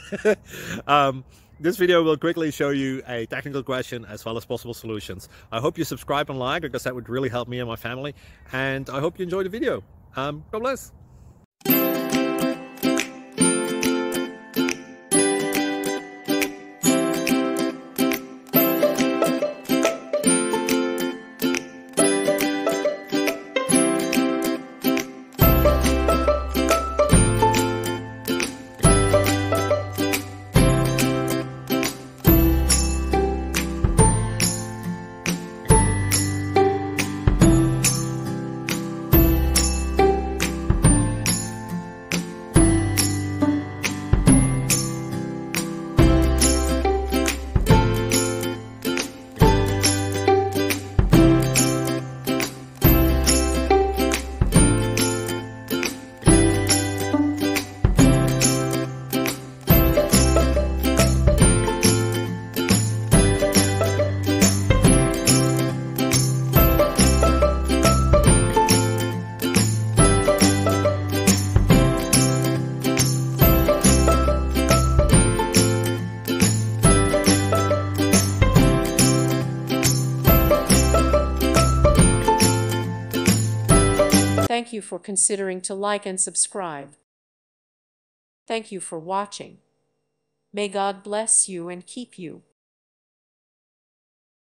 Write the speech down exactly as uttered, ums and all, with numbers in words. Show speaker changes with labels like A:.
A: um, this video will quickly show you a technical question as well as possible solutions. I hope you subscribe and like, because that would really help me and my family. And I hope you enjoy the video. Um, God bless.
B: Thank you for considering to like and subscribe. Thank you for watching. May God bless you and keep you.